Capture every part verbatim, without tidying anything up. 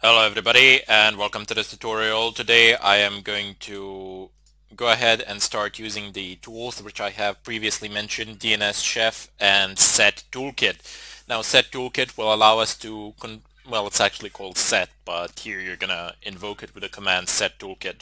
Hello everybody and welcome to this tutorial. Today I am going to go ahead and start using the tools which I have previously mentioned, D N S Chef and SEToolkit. Now SEToolkit will allow us to, con well it's actually called set, but here you're gonna invoke it with the command SEToolkit.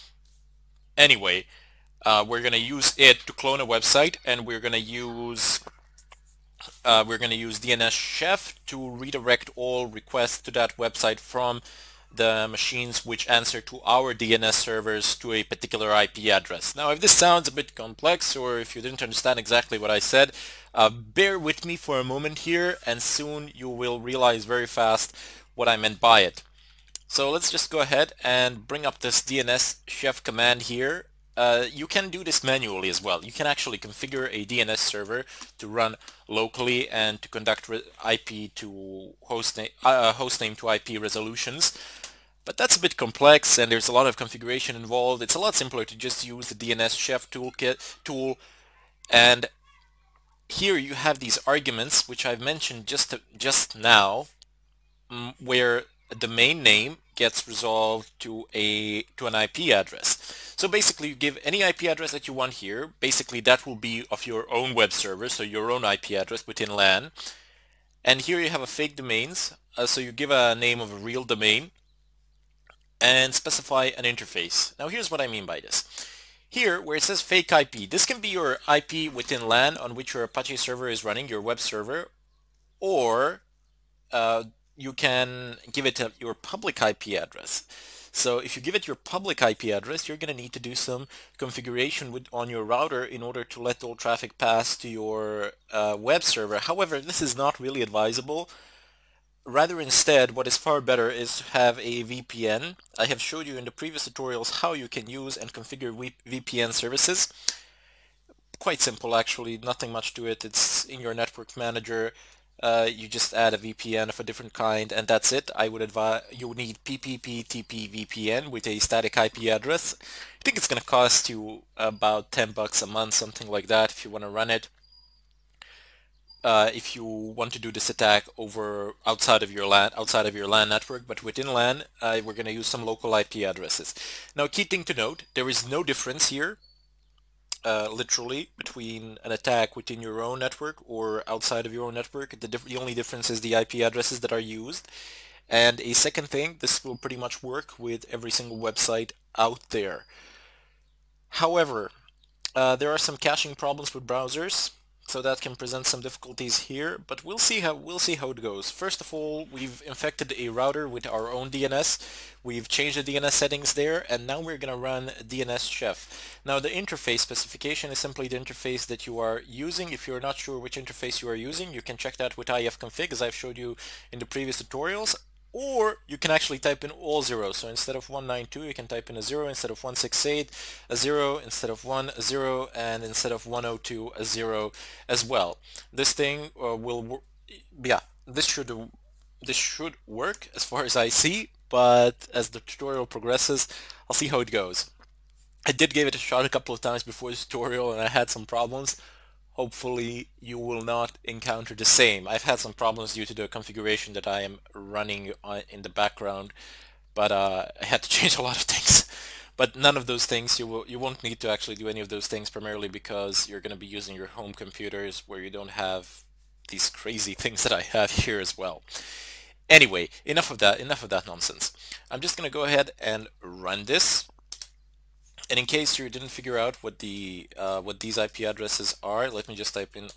Anyway, uh, we're gonna use it to clone a website, and we're gonna use uh, we're gonna use D N S Chef to redirect all requests to that website from the machines which answer to our D N S servers to a particular I P address. Now, if this sounds a bit complex, or if you didn't understand exactly what I said, uh, bear with me for a moment here, and soon you will realize very fast what I meant by it. So let's just go ahead and bring up this D N S Chef command here. Uh, you can do this manually as well. You can actually configure a D N S server to run locally and to conduct I P to hostname, uh, hostname to I P resolutions. But that's a bit complex and there's a lot of configuration involved. It's a lot simpler to just use the D N S Chef toolkit tool. And here you have these arguments, which I've mentioned just just now, where a domain name gets resolved to a to an I P address. So basically you give any I P address that you want here. Basically that will be of your own web server, so your own I P address within LAN. And here you have a fake domains, uh, so you give a name of a real domain and specify an interface. Now here's what I mean by this. Here, where it says fake I P, this can be your I P within LAN on which your Apache server is running, your web server, or uh, you can give it a, your public I P address. So if you give it your public I P address, you're going to need to do some configuration with, on your router in order to let all traffic pass to your uh, web server. However, this is not really advisable. Rather, instead, what is far better is to have a V P N. I have showed you in the previous tutorials how you can use and configure V P N services. Quite simple, actually, nothing much to it. It's in your network manager. Uh, you just add a V P N of a different kind, and that's it. I would advise you need P P P T P V P N with a static I P address. I think it's going to cost you about ten bucks a month, something like that, if you want to run it. Uh, if you want to do this attack over outside of your LAN, outside of your LAN network, but within LAN, uh, we're going to use some local I P addresses. Now, key thing to note: there is no difference here. Uh, literally between an attack within your own network or outside of your own network. The, the only difference is the I P addresses that are used. And a second thing, this will pretty much work with every single website out there. However, uh, there are some caching problems with browsers, so that can present some difficulties here, but we'll see how we'll see how it goes. First of all, we've infected a router with our own D N S. We've changed the D N S settings there, and now we're going to run D N S Chef. Now the interface specification is simply the interface that you are using. If you're not sure which interface you are using, you can check that with ifconfig, as I've showed you in the previous tutorials. Or you can actually type in all zeros. So instead of one ninety-two, you can type in a zero, instead of one sixty-eight, a zero, instead of one, a zero, and instead of one oh two, a zero as well. This thing uh, will, yeah, this should, this should work as far as I see, but as the tutorial progresses, I'll see how it goes. I did give it a shot a couple of times before the tutorial and I had some problems. Hopefully you will not encounter the same. I've had some problems due to the configuration that I am running in the background, but uh, I had to change a lot of things. But none of those things, you will you won't need to actually do any of those things, primarily because you're going to be using your home computers where you don't have these crazy things that I have here as well. Anyway, enough of that, enough of that nonsense. I'm just going to go ahead and run this. And in case you didn't figure out what the uh, what these I P addresses are, let me just type in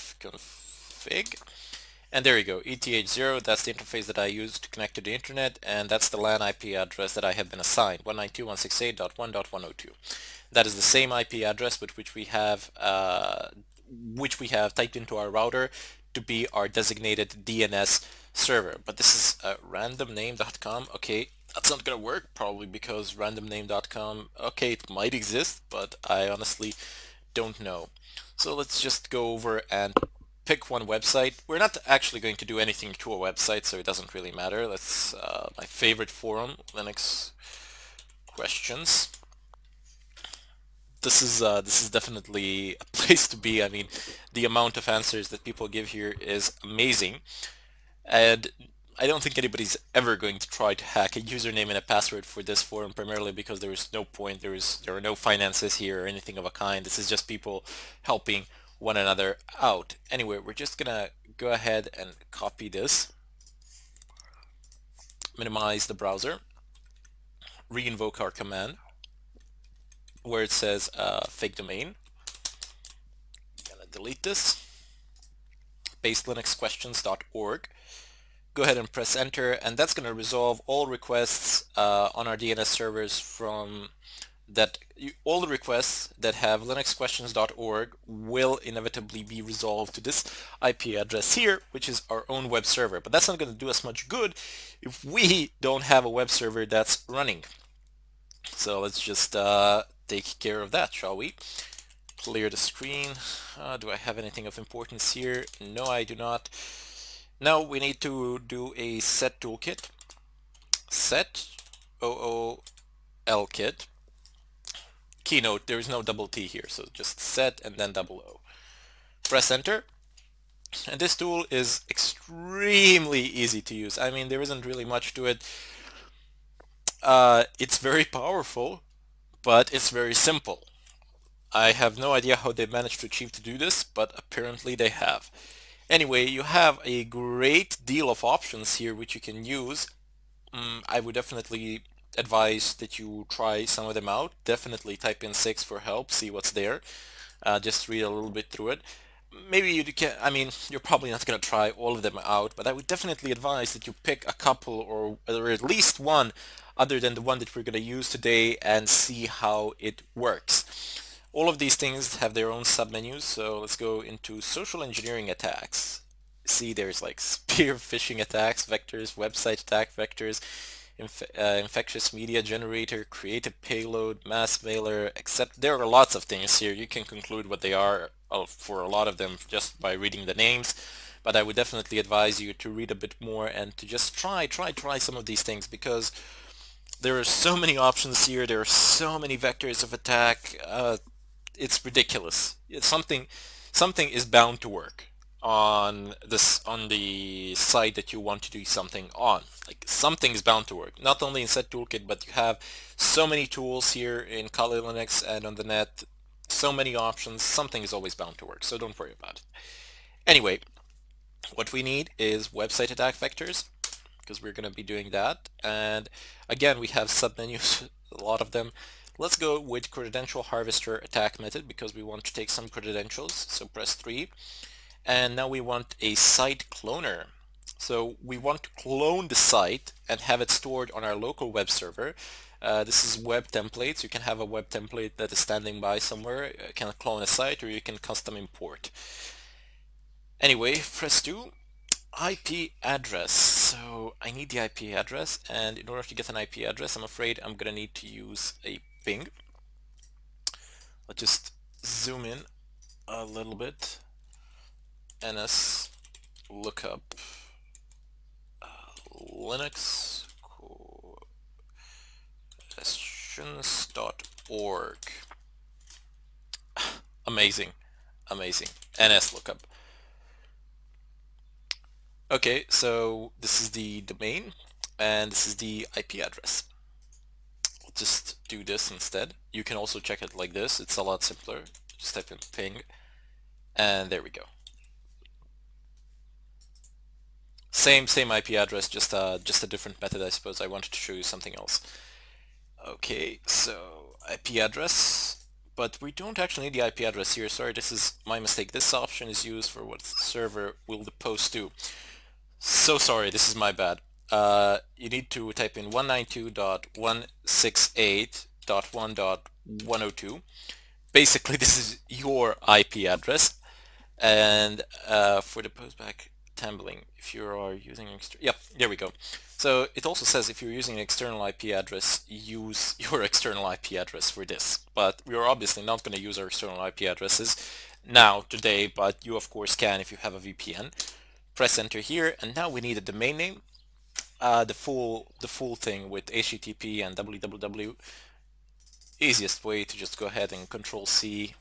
ifconfig, and there you go, E T H zero. That's the interface that I use to connect to the internet, and that's the LAN I P address that I have been assigned, one ninety-two dot one sixty-eight dot one dot one oh two. That is the same I P address with which we have uh, which we have typed into our router to be our designated D N S server. But this is uh, random name dot com. Okay. That's not going to work, probably because random name dot com, okay, it might exist, but I honestly don't know. So let's just go over and pick one website. We're not actually going to do anything to a website, so it doesn't really matter. That's uh, my favorite forum, Linux questions. This is uh, this is definitely a place to be. I mean, the amount of answers that people give here is amazing. And I don't think anybody's ever going to try to hack a username and a password for this forum, primarily because there is no point, there is there are no finances here or anything of a kind. This is just people helping one another out. Anyway, we're just gonna go ahead and copy this, minimize the browser, re-invoke our command where it says uh, fake domain. Gonna delete this, paste linux questions dot org. Go ahead and press enter, and that's going to resolve all requests uh, on our D N S servers from that. All the requests that have linux questions dot org will inevitably be resolved to this I P address here, which is our own web server. But that's not going to do us much good if we don't have a web server that's running. So let's just uh, take care of that, shall we? Clear the screen. Uh, do I have anything of importance here? No, I do not. Now we need to do a set toolkit. Set SEToolkit. Keynote, there is no double T here, so just set and then double O. Press enter. And this tool is extremely easy to use. I mean, there isn't really much to it. Uh, it's very powerful, but it's very simple. I have no idea how they managed to achieve to do this, but apparently they have. Anyway, you have a great deal of options here which you can use. Mm, I would definitely advise that you try some of them out. Definitely type in six for help, see what's there. Uh, just read a little bit through it. Maybe you can, I mean, you're probably not going to try all of them out, but I would definitely advise that you pick a couple or, or at least one other than the one that we're going to use today and see how it works. All of these things have their own submenus, so let's go into social engineering attacks. See, there's like spear phishing attacks, vectors, website attack vectors, inf uh, infectious media generator, creative payload, mass mailer, except there are lots of things here. You can conclude what they are uh, for a lot of them just by reading the names, but I would definitely advise you to read a bit more and to just try, try, try some of these things, because there are so many options here, there are so many vectors of attack. Uh, it's ridiculous. It's something something is bound to work on this on the site that you want to do something on. Like, something is bound to work. Not only in SEToolkit, but you have so many tools here in Kali Linux and on the net, so many options. Something is always bound to work, so don't worry about it. Anyway, what we need is website attack vectors, because we're going to be doing that. And again, we have submenus, a lot of them. Let's go with credential harvester attack method because we want to take some credentials. So press three. And now we want a site cloner. So we want to clone the site and have it stored on our local web server. Uh, this is web templates. You can have a web template that is standing by somewhere. You can clone a site, or you can custom import. Anyway, press two. I P address. So I need the I P address, and in order to get an I P address, I'm afraid I'm gonna need to use a ping. Let's just zoom in a little bit. N S lookup uh, Linux questions dot org. Amazing, amazing. N S lookup. Okay, so this is the domain and this is the I P address. I'll just do this instead. You can also check it like this. It's a lot simpler. Just type in ping and there we go. Same same I P address, just uh, just a different method, I suppose. I wanted to show you something else. Okay, so I P address, but we don't actually need the I P address here. Sorry, this is my mistake. This option is used for what the server will post to. So sorry, this is my bad. Uh, you need to type in one ninety-two dot one sixty-eight dot one dot one oh two. Basically, this is your I P address. And uh, for the postback tumbling, if you are using external, yep, there we go. So it also says if you're using an external I P address, use your external I P address for this. But we are obviously not going to use our external I P addresses now, today, but you of course can if you have a V P N. Press enter here, and now we need a domain name, uh, the full the full thing with H T T P and W W W. Easiest way to just go ahead and control C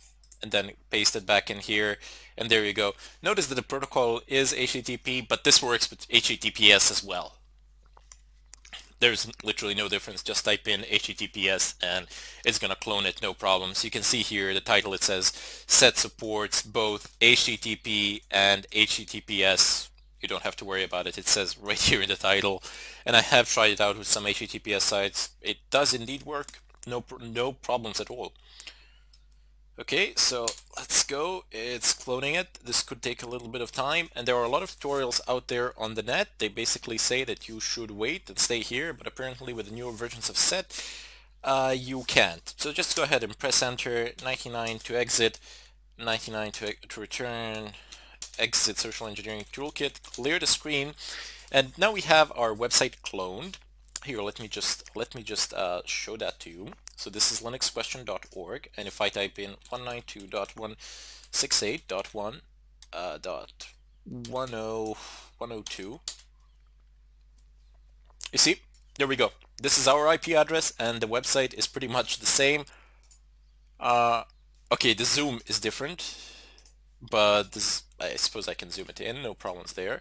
and then paste it back in here, and there you go. Notice that the protocol is H T T P, but this works with H T T P S as well. There's literally no difference. Just type in H T T P S and it's gonna clone it, no problem. So you can see here the title, it says set supports both H T T P and H T T P S. You don't have to worry about it. It says right here in the title, and I have tried it out with some H T T P S sites. It does indeed work. No, no problems at all. Okay, so let's go. It's cloning it. This could take a little bit of time, and there are a lot of tutorials out there on the net. They basically say that you should wait and stay here, but apparently with the newer versions of Set, uh, you can't. So just go ahead and press enter, ninety-nine to exit, ninety-nine to, to return, exit Social Engineering Toolkit, clear the screen, and now we have our website cloned. Here, let me just let me just uh, show that to you. So this is linux question dot org, and if I type in one ninety-two dot one sixty-eight dot one uh, dot ten one oh two, you see, there we go. This is our I P address, and the website is pretty much the same. Uh, okay, the zoom is different, but this, I suppose I can zoom it in, no problems there.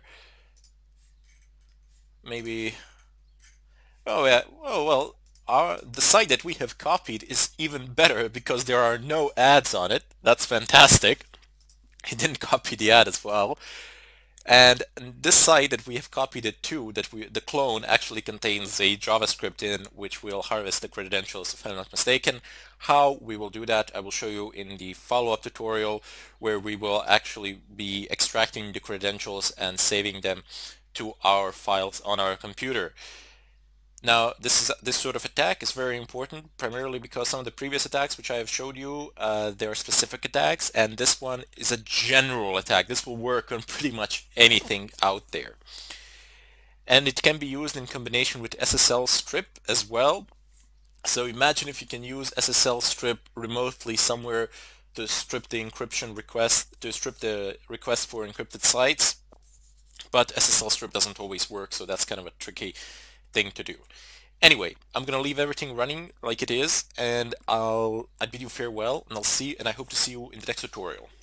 Maybe. Oh yeah. Oh well. Our, the site that we have copied is even better because there are no ads on it. That's fantastic. He didn't copy the ad as well. And this site that we have copied it to, that we the clone actually contains a JavaScript in which will harvest the credentials, if I'm not mistaken. How we will do that, I will show you in the follow-up tutorial, where we will actually be extracting the credentials and saving them to our files on our computer. Now, this is this sort of attack is very important, primarily because some of the previous attacks which I have showed you, uh, they are specific attacks, and this one is a general attack. This will work on pretty much anything out there. And it can be used in combination with S S L strip as well. So imagine if you can use S S L strip remotely somewhere to strip the encryption request, to strip the request for encrypted sites. But S S L strip doesn't always work, so that's kind of a tricky thing to do. Anyway, I'm gonna leave everything running like it is, and I'll I bid you farewell, and I'll see and I hope to see you in the next tutorial.